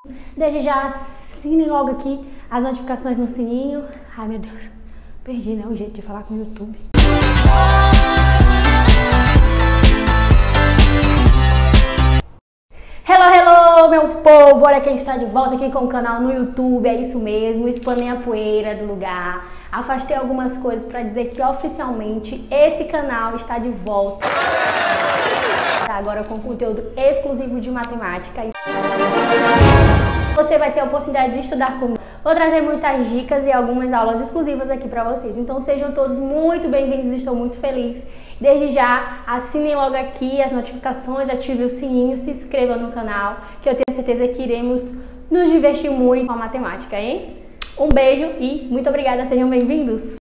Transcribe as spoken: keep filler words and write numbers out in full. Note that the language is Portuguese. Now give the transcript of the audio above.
Desde já assinem logo aqui as notificações no sininho. Ai meu Deus, perdi, né, o jeito de falar com o YouTube. Hello, hello, meu povo! Olha quem está de volta aqui com o canal no YouTube, é isso mesmo, explanei a poeira do lugar, afastei algumas coisas para dizer que oficialmente esse canal está de volta. Agora com conteúdo exclusivo de matemática. Você vai ter a oportunidade de estudar comigo. Vou trazer muitas dicas e algumas aulas exclusivas aqui para vocês. Então sejam todos muito bem-vindos, estou muito feliz. Desde já, assinem logo aqui as notificações, ativem o sininho, se inscrevam no canal, que eu tenho certeza que iremos nos divertir muito com a matemática, hein? Um beijo e muito obrigada, sejam bem-vindos!